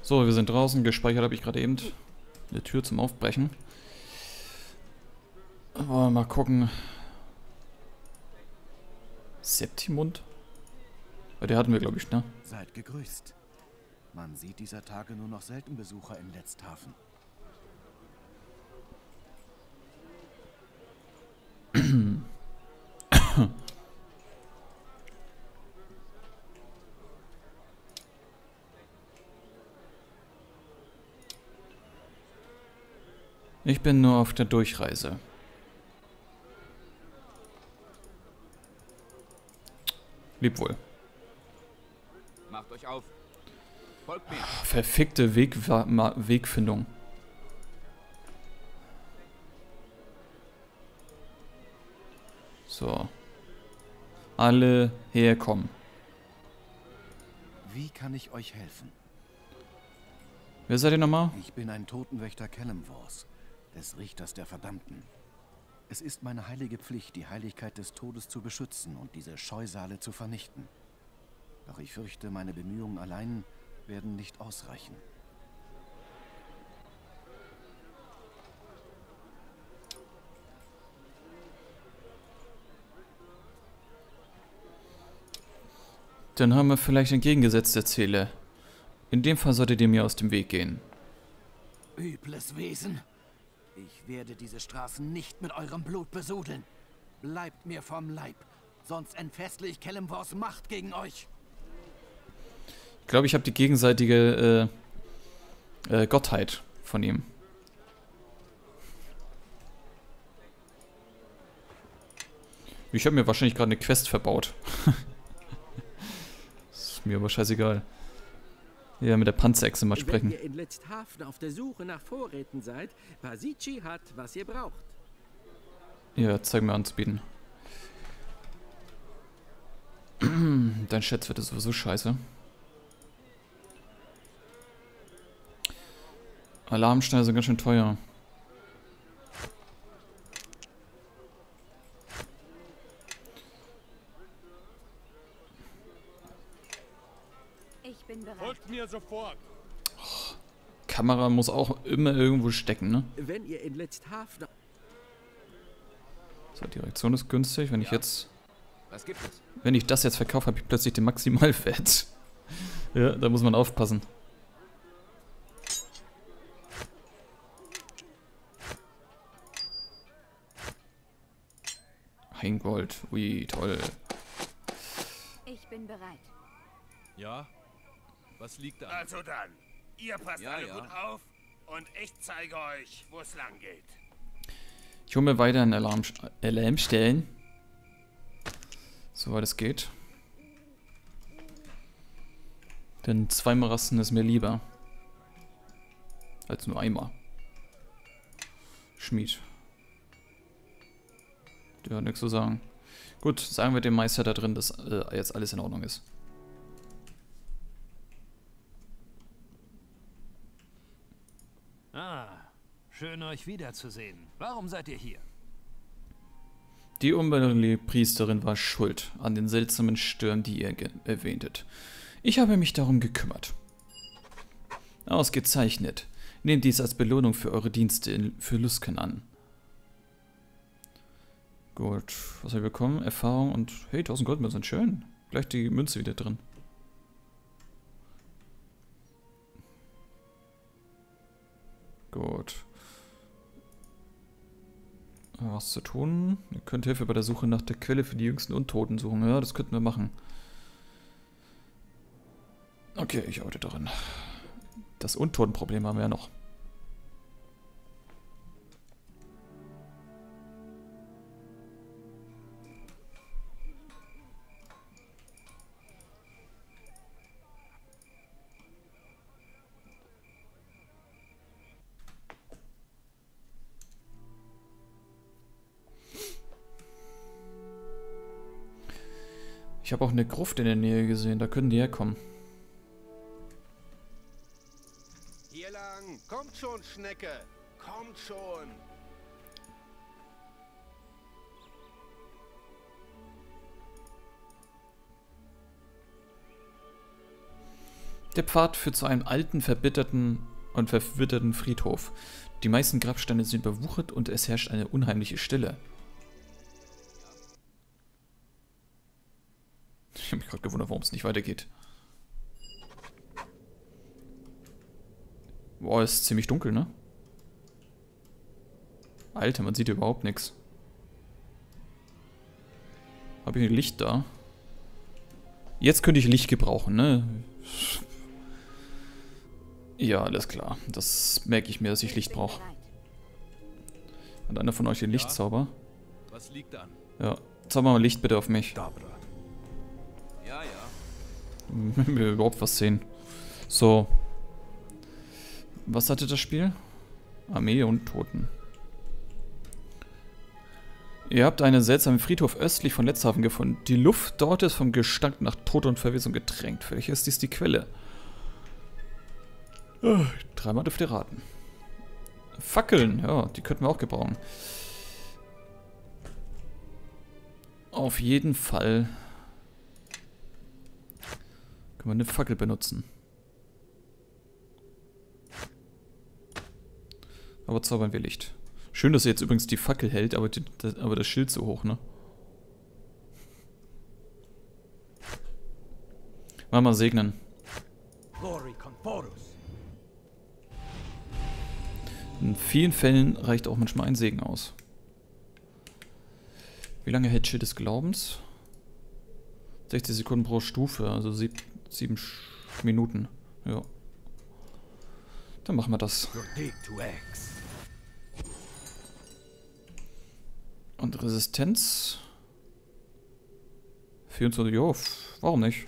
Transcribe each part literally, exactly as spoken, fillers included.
So, wir sind draußen. Gespeichert habe ich gerade eben. Eine Tür zum Aufbrechen. Aber mal gucken. Septimund? Ja, der hatten wir, glaube ich, ne? Seid gegrüßt. Man sieht dieser Tage nur noch selten Besucher in Letzthafen. Ich bin nur auf der Durchreise. Leb wohl. Macht euch auf. Folgt mir. Verfickte Weg Wegfindung. So. Alle herkommen. Wie kann ich euch helfen? Wer seid ihr nochmal? Ich bin ein Totenwächter Kelemvors, des Richters der Verdammten. Es ist meine heilige Pflicht, die Heiligkeit des Todes zu beschützen und diese Scheusale zu vernichten. Doch ich fürchte, meine Bemühungen allein werden nicht ausreichen. Dann haben wir vielleicht entgegengesetzte Ziele. In dem Fall solltet ihr mir aus dem Weg gehen. Übles Wesen. Ich werde diese Straßen nicht mit eurem Blut besudeln. Bleibt mir vom Leib, sonst entfessle ich Kelemvors Macht gegen euch. Ich glaube, ich habe die gegenseitige äh, äh, Gottheit von ihm. Ich habe mir wahrscheinlich gerade eine Quest verbaut. Ist mir aber scheißegal. Ja, mit der Panzerechse mal sprechen. Wenn ihr in Letzthafen auf der Suche nach Vorräten seid, Pasici hat, was ihr braucht. Ja, zeig mir anzubieten. Dein Schätz wird sowieso scheiße. Alarmsteine sind ganz schön teuer. Ich bin bereit. Folgt mir sofort. Oh, Kamera muss auch immer irgendwo stecken, ne? Wenn ihr in Letzthafen... So, die Reaktion ist günstig. Wenn ich jetzt... Was gibt es? Wenn ich das jetzt verkaufe, habe ich plötzlich den Maximalwert. Ja, da muss man aufpassen. Ein Gold. Ui, toll. Ich bin bereit. Ja? Was liegt an? Also dann, ihr passt Ja, alle ja. gut auf und ich zeige euch, wo es lang geht. Ich hole mir weiter einen Alarm, Alarm stellen. Soweit es geht. Denn zweimal rasten ist mir lieber. Als nur einmal. Schmied. Der hat nichts zu sagen. Gut, sagen wir dem Meister da drin, dass äh, jetzt alles in Ordnung ist. Ah, schön euch wiederzusehen. Warum seid ihr hier? Die unbändige Priesterin war schuld an den seltsamen Stürmen, die ihr erwähntet. Ich habe mich darum gekümmert. Ausgezeichnet. Nehmt dies als Belohnung für eure Dienste in, für Lusken an. Gut, was haben wir bekommen? Erfahrung und... Hey, tausend Goldmünzen, schön. Gleich die Münze wieder drin. Gut. Was zu tun? Ihr könnt Hilfe bei der Suche nach der Quelle für die jüngsten Untoten suchen. Ja, das könnten wir machen. Okay, ich arbeite daran. Das Untotenproblem haben wir ja noch. Ich habe auch eine Gruft in der Nähe gesehen, da können die herkommen. Hier lang, kommt schon, Schnecke, kommt schon. Der Pfad führt zu einem alten, verbitterten und verwitterten Friedhof. Die meisten Grabsteine sind überwuchert und es herrscht eine unheimliche Stille. Ich habe mich gerade gewundert, warum es nicht weitergeht. Boah, ist ziemlich dunkel, ne? Alter, man sieht hier überhaupt nichts. Habe ich ein Licht da? Jetzt könnte ich Licht gebrauchen, ne? Ja, alles klar. Das merke ich mir, dass ich Licht brauche. Hat einer von euch den Lichtzauber? Was liegt an? Ja. Zauber mal Licht bitte auf mich. Ja, ja. Wenn wir überhaupt was sehen. So. Was hatte das Spiel? Armee und Toten. Ihr habt einen seltsamen Friedhof östlich von Letzhafen gefunden. Die Luft dort ist vom Gestank nach Tod und Verwesung getränkt. Vielleicht ist dies die Quelle. Oh, dreimal dürft ihr raten. Fackeln, ja, die könnten wir auch gebrauchen. Auf jeden Fall können wir eine Fackel benutzen. Aber zaubern wir Licht. Schön, dass er jetzt übrigens die Fackel hält, aber, die, das, aber das Schild so hoch, ne? Mal mal segnen. In vielen Fällen reicht auch manchmal ein Segen aus. Wie lange hält Schild des Glaubens? sechzig Sekunden pro Stufe, also sieb, sieben Minuten. Ja. Dann machen wir das. Und Resistenz? vierundzwanzig, jo, warum nicht?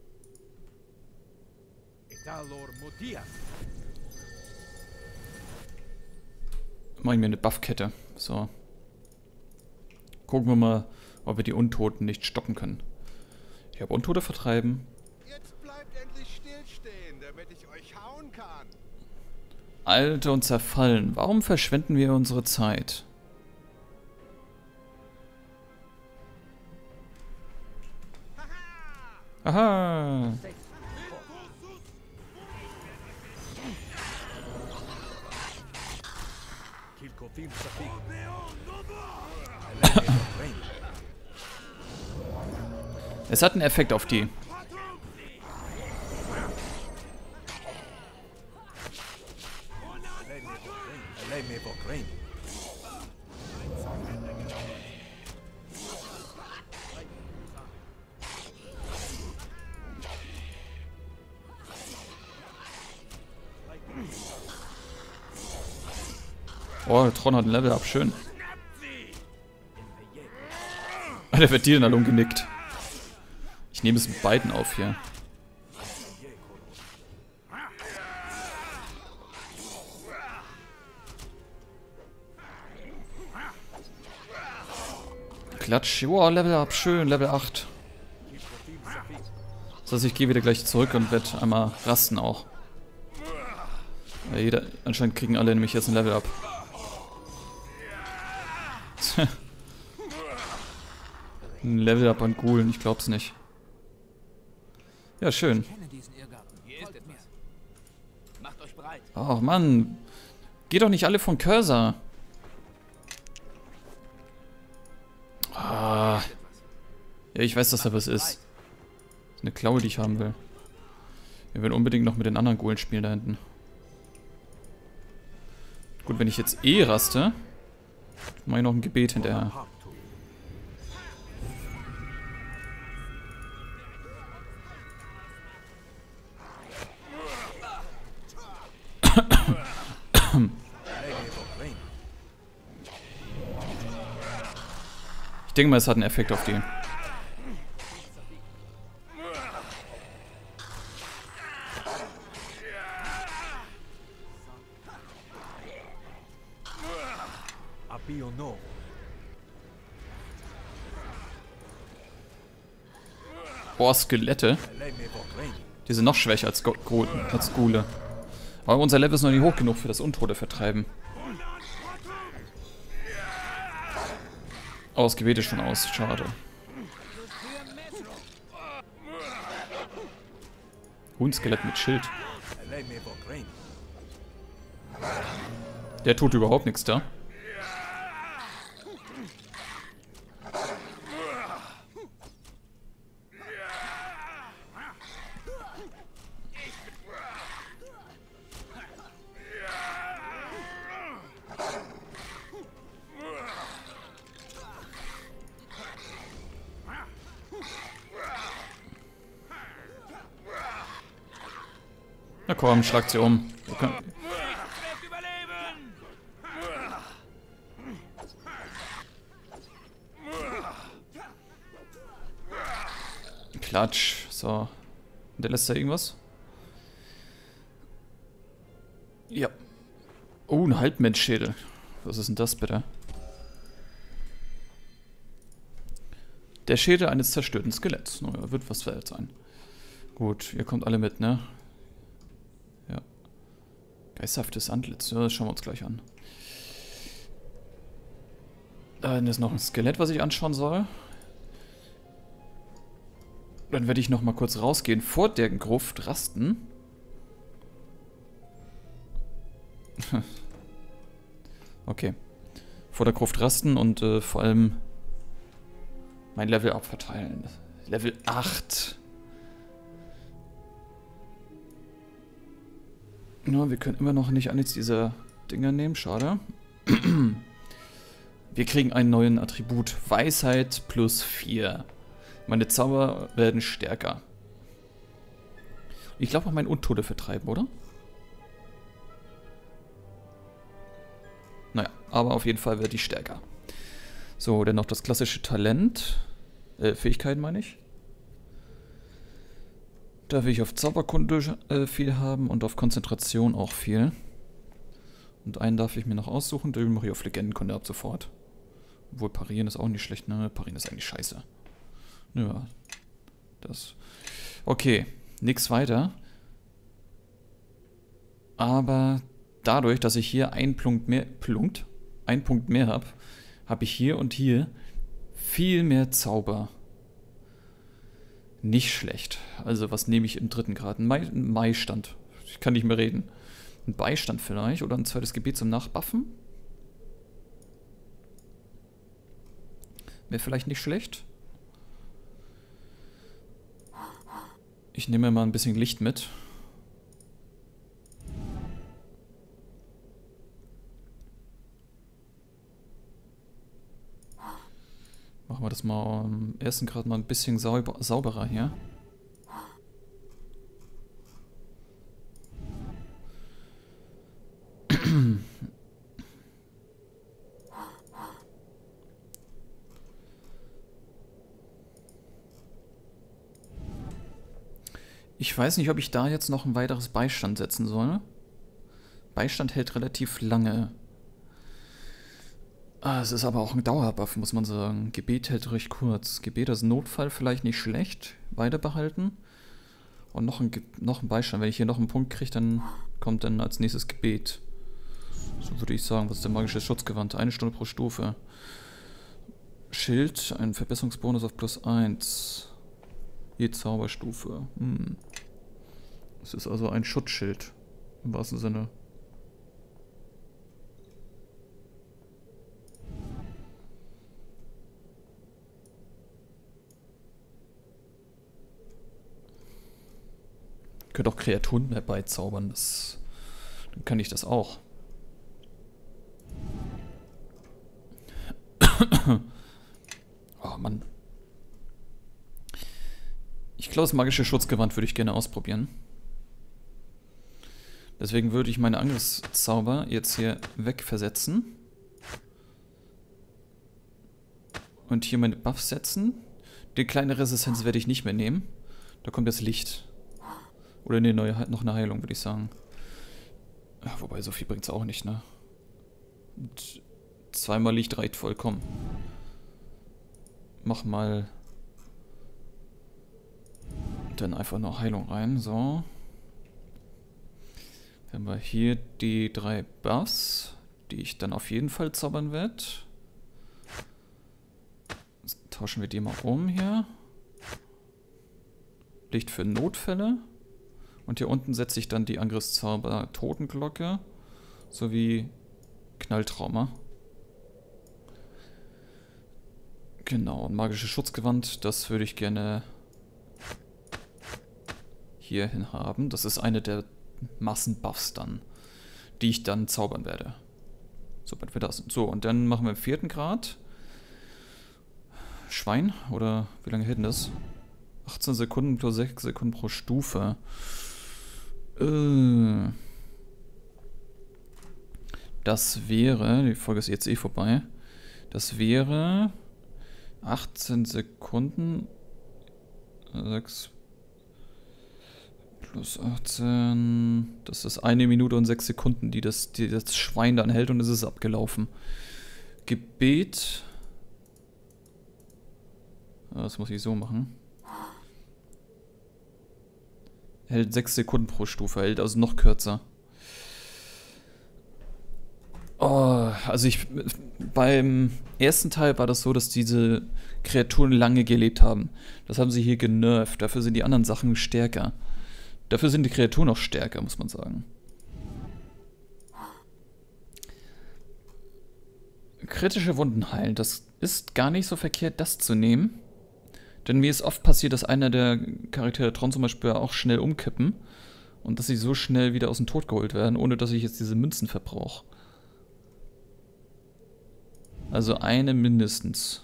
Mach ich mir eine Buffkette. So. Gucken wir mal, ob wir die Untoten nicht stoppen können. Ich habe Untote vertreiben. Jetzt bleibt endlich stillstehen, damit ich euch hauen kann. Alte und zerfallen. Warum verschwenden wir unsere Zeit? Aha! Es hat einen Effekt auf die. Oh, der Tron hat ein Level-Up, schön. Der wird dir dann umgenickt. Ich nehme es mit beiden auf hier. Klatsch. Wow, Level-Up, schön, Level acht. Das heißt, ich gehe wieder gleich zurück und werde einmal rasten auch. Ja, jeder, anscheinend kriegen alle nämlich jetzt ein Level-Up. Ein Level-Up an Ghoulen, ich glaub's nicht. Ja, schön. Oh Mann. Geht doch nicht alle von Cursor. Ah. Ja, ich weiß, dass da was ist. Das ist eine Klaue, die ich haben will. Wir werden unbedingt noch mit den anderen Ghoulen spielen da hinten. Gut, wenn ich jetzt eh raste, mache ich noch ein Gebet hinterher. Ich denke mal, es hat einen Effekt auf die. Boah, Skelette. Die sind noch schwächer als, als Ghule. Aber unser Level ist noch nicht hoch genug für das Untote vertreiben. Oh, das Gebet ist schon aus. Schade. Huhn-Skelett mit Schild. Der tut überhaupt nichts da. Na komm, schlagt sie um. Wir können Klatsch. So. Und der lässt da irgendwas? Ja. Oh, ein Halbmenschschädel. Was ist denn das bitte? Der Schädel eines zerstörten Skeletts. Naja, wird was wert sein. Gut, ihr kommt alle mit, ne? Ja. Geisterhaftes Antlitz. Ja, das schauen wir uns gleich an. Dann ist noch ein Skelett, was ich anschauen soll. Dann werde ich noch mal kurz rausgehen, vor der Gruft rasten. Okay. Vor der Gruft rasten und äh, vor allem mein Level abverteilen. Level acht. Ja, wir können immer noch nicht eines dieser Dinger nehmen, schade. Wir kriegen einen neuen Attribut. Weisheit plus vier. Meine Zauber werden stärker. Ich glaube auch mein Untote vertreiben, oder? Naja, aber auf jeden Fall wird die stärker. So, dann noch das klassische Talent. Äh, Fähigkeiten meine ich. Da will ich auf Zauberkunde äh, viel haben und auf Konzentration auch viel. Und einen darf ich mir noch aussuchen, den mache ich auf Legendenkunde ab sofort. Obwohl Parieren ist auch nicht schlecht, ne? Parieren ist eigentlich scheiße. Ja, das. Okay, nix weiter. Aber dadurch, dass ich hier einen Punkt mehr, Punkt, einen Punkt mehr habe, habe ich hier und hier viel mehr Zauber. Nicht schlecht. Also was nehme ich im dritten Grad? Ein Mai- ein Maistand. Ich kann nicht mehr reden. Ein Beistand vielleicht oder ein zweites Gebet zum Nachbuffen. Wäre vielleicht nicht schlecht. Ich nehme mal ein bisschen Licht mit. Machen wir das mal im ersten Grad mal ein bisschen sauber, sauberer hier. Ich weiß nicht, ob ich da jetzt noch ein weiteres Beistand setzen soll. Beistand hält relativ lange. Ah, es ist aber auch ein Dauerbuff, muss man sagen. Gebet hält recht kurz. Gebet als Notfall vielleicht nicht schlecht. Weiter behalten. Und noch ein, Ge noch ein Beistand. Wenn ich hier noch einen Punkt kriege, dann kommt dann als nächstes Gebet. So würde ich sagen. Was ist der magische Schutzgewand? Eine Stunde pro Stufe. Schild, ein Verbesserungsbonus auf plus eins. Je Zauberstufe. Hm. Es ist also ein Schutzschild. Im wahrsten Sinne. Ich könnte auch Kreaturen herbeizaubern. Das, dann kann ich das auch. Oh Mann. Ich glaube, das magische Schutzgewand würde ich gerne ausprobieren. Deswegen würde ich meine Angriffszauber jetzt hier wegversetzen. Und hier meine Buffs setzen. Die kleine Resistenz werde ich nicht mehr nehmen. Da kommt das Licht. Oder ne, neue, noch eine Heilung, würde ich sagen. Ja, wobei, so viel bringt es auch nicht, ne? Und zweimal Licht reicht vollkommen. Mach mal dann einfach noch Heilung rein, so. Dann haben wir hier die drei Buffs, die ich dann auf jeden Fall zaubern werde. Jetzt tauschen wir die mal um hier. Licht für Notfälle Und hier unten setze ich dann die Angriffszauber Totenglocke sowie Knalltrauma. Genau, und magische Schutzgewand, das würde ich gerne hierhin haben. Das ist eine der Massenbuffs dann, die ich dann zaubern werde. Sobald wir da sind. So, und dann machen wir im vierten Grad. Schwein, oder wie lange hält denn das? achtzehn Sekunden plus sechs Sekunden pro Stufe. Äh. Das wäre, die Folge ist jetzt eh vorbei. Das wäre achtzehn Sekunden. sechs plus achtzehn. Das ist eine Minute und sechs Sekunden, die das, die das Schwein dann hält, und es ist abgelaufen. Gebet. Das muss ich so machen. Hält sechs Sekunden pro Stufe, hält also noch kürzer. Oh, also ich, beim ersten Teil war das so, dass diese Kreaturen lange gelebt haben. Das haben sie hier genervt. Dafür sind die anderen Sachen stärker. Dafür sind die Kreaturen auch stärker, muss man sagen. Kritische Wunden heilen. Das ist gar nicht so verkehrt, das zu nehmen. Denn mir ist oft passiert, dass einer der Charaktere Tron zum Beispiel auch schnell umkippen. Und dass sie so schnell wieder aus dem Tod geholt werden, ohne dass ich jetzt diese Münzen verbrauche. Also eine mindestens.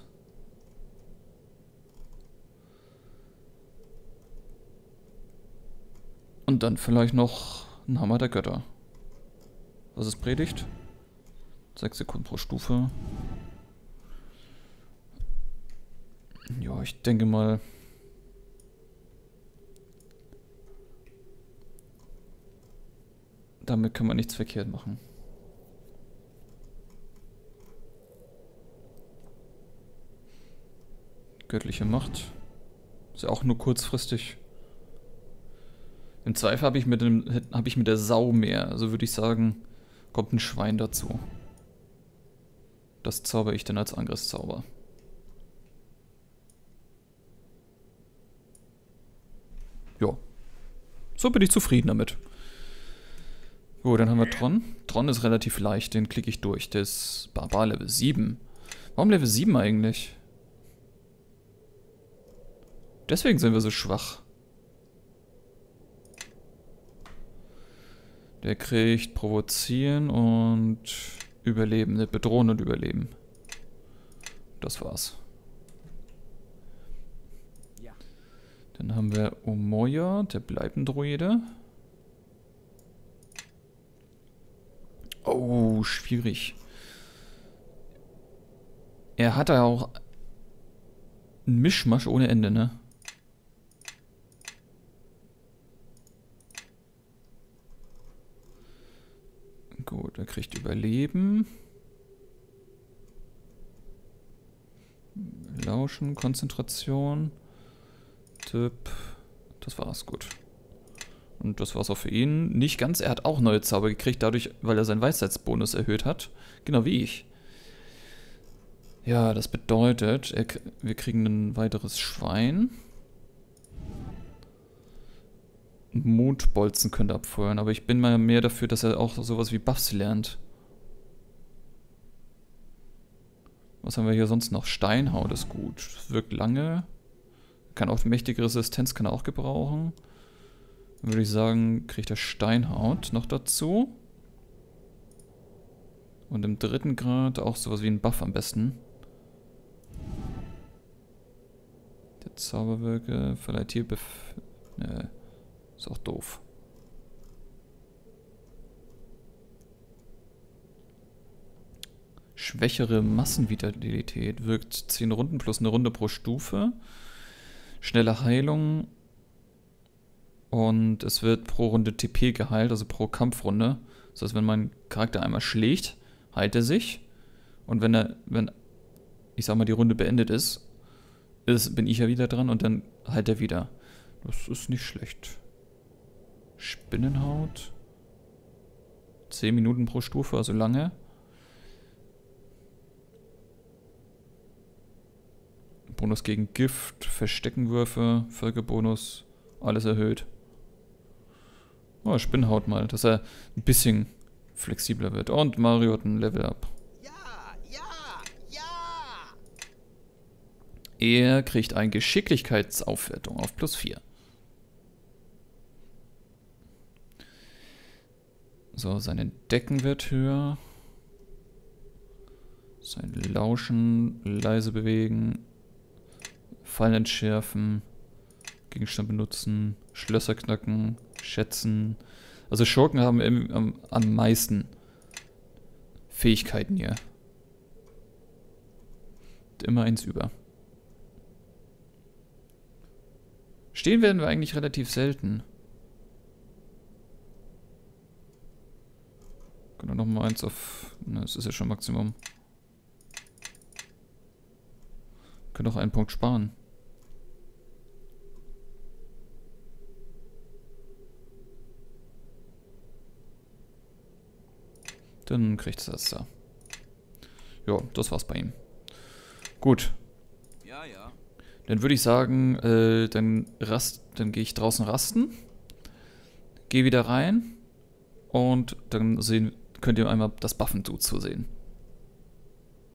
Und dann vielleicht noch ein Hammer der Götter. Was ist Predigt? sechs Sekunden pro Stufe. Ja, ich denke mal... Damit kann man nichts verkehrt machen. Göttliche Macht. Ist ja auch nur kurzfristig. Im Zweifel habe ich mit dem, habe ich mit der Sau mehr. Also würde ich sagen, kommt ein Schwein dazu. Das zauber ich dann als Angriffszauber. Ja. So bin ich zufrieden damit. Gut, dann haben wir Tron. Tron ist relativ leicht, den klicke ich durch. Der ist Barbar Level sieben. Warum Level sieben eigentlich? Deswegen sind wir so schwach. Der kriegt Provozieren und Überleben. Ne, Bedrohen und Überleben. Das war's. Ja. Dann haben wir Omoya, der bleibt ein Druide. Oh, schwierig. Er hat ja auch einen Mischmasch ohne Ende, ne? Gut, er kriegt Überleben. Lauschen, Konzentration. Tipp. Das war's, gut. Und das war's auch für ihn. Nicht ganz, er hat auch neue Zauber gekriegt, dadurch, weil er seinen Weisheitsbonus erhöht hat. Genau wie ich. Ja, das bedeutet, er, wir kriegen ein weiteres Schwein. Mutbolzen könnte abfeuern, aber ich bin mal mehr dafür, dass er auch sowas wie Buffs lernt. Was haben wir hier sonst noch? Steinhaut ist gut. Wirkt lange. Kann auch mächtige Resistenz, kann er auch gebrauchen. Dann würde ich sagen, kriegt er Steinhaut noch dazu. Und im dritten Grad auch sowas wie ein Buff am besten. Der Zauberwirke, vielleicht hier bef... Ne, ist auch doof. Schwächere Massenvitalität wirkt zehn Runden plus eine Runde pro Stufe. Schnelle Heilung. Und es wird pro Runde T P geheilt, also pro Kampfrunde. Das heißt, wenn mein Charakter einmal schlägt, heilt er sich. Und wenn er, wenn, ich sag mal, die Runde beendet ist, ist bin ich ja wieder dran und dann heilt er wieder. Das ist nicht schlecht. Spinnenhaut. zehn Minuten pro Stufe, also lange. Bonus gegen Gift, Versteckenwürfe, Völkerbonus, alles erhöht. Oh, Spinnhaut mal, dass er ein bisschen flexibler wird. Und Mario hat ein Level-Up. Ja, ja, ja! Er kriegt eine Geschicklichkeitsaufwertung auf plus vier. So, seine Decken wird höher. Sein Lauschen, leise bewegen, Fallen entschärfen, Gegenstand benutzen, Schlösser knacken, schätzen. Also Schurken haben im, am, am meisten Fähigkeiten hier. Immer eins über. Stehen werden wir eigentlich relativ selten. Können wir nochmal eins auf... Ne, das ist ja schon Maximum. Können auch einen Punkt sparen. Dann kriegt es das da. Ja, das war's bei ihm. Gut. Ja, ja. Dann würde ich sagen, äh, dann rast, dann gehe ich draußen rasten. Gehe wieder rein. Und dann sehen, könnt ihr einmal das Buffen-Dude zu sehen.